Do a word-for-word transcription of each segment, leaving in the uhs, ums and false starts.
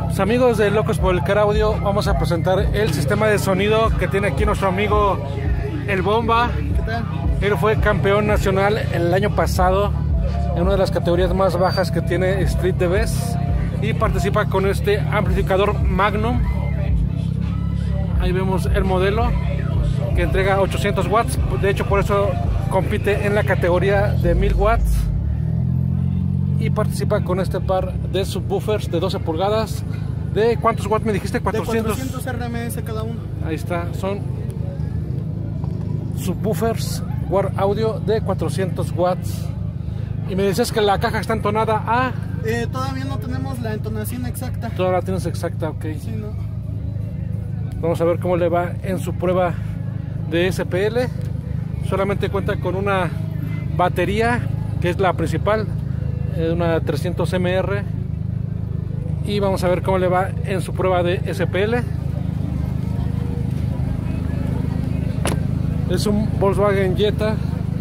Pues amigos de Locos por el Car Audio, vamos a presentar el sistema de sonido que tiene aquí nuestro amigo el Bomba. ¿Qué tal? Él fue campeón nacional el año pasado en una de las categorías más bajas que tiene Street D Bs y participa con este amplificador Magnum. Ahí vemos el modelo que entrega ochocientos watts, de hecho por eso compite en la categoría de mil watts y participa con este par de subwoofers de doce pulgadas. ¿De cuántos watts me dijiste? cuatrocientos. De cuatrocientos R M S cada uno. Ahí está, son subwoofers War Audio de cuatrocientos watts. Y me decías que la caja está entonada a... Eh, todavía no tenemos la entonación exacta. Todavía la tienes exacta, ok. Sí, ¿no? Vamos a ver cómo le va en su prueba de S P L. Solamente cuenta con una batería que es la principal, una trescientos M R, y vamos a ver cómo le va en su prueba de S P L. Es un Volkswagen Jetta.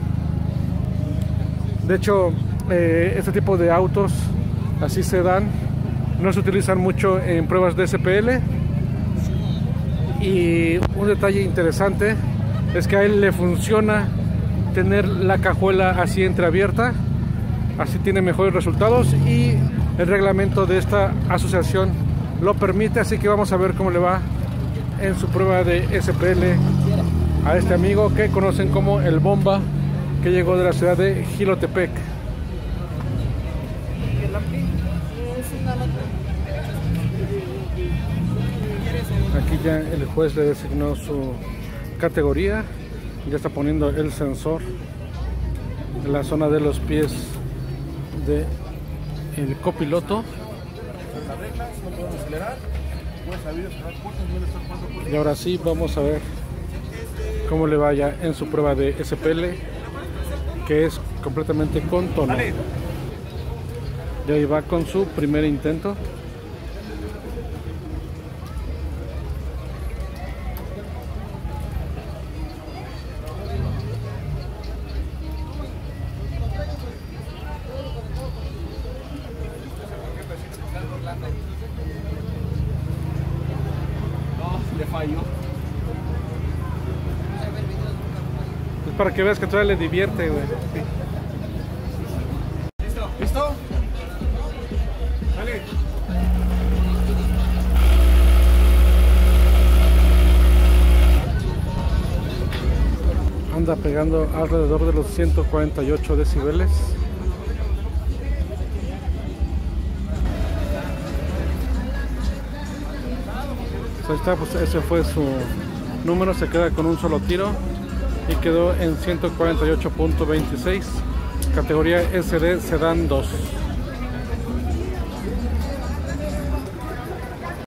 De hecho, eh, este tipo de autos así se dan, no se utilizan mucho en pruebas de S P L. Y un detalle interesante es que a él le funciona tener la cajuela así entreabierta, así tiene mejores resultados y el reglamento de esta asociación lo permite, así que vamos a ver cómo le va en su prueba de S P L a este amigo que conocen como el Bomba, que llegó de la ciudad de Jilotepec. Aquí ya el juez le designó su categoría, ya está poniendo el sensor en la zona de los pies de el copiloto. Y ahora sí vamos a ver cómo le vaya en su prueba de S P L, que es completamente con tono. Y ahí va con su primer intento. Le falló. Es para que veas que todavía le divierte, güey. ¿Listo? ¿Listo? Dale. Anda pegando alrededor de los ciento cuarenta y ocho decibeles. Ahí está, pues ese fue su número, se queda con un solo tiro y quedó en ciento cuarenta y ocho punto veintiséis, categoría S D Sedan dos.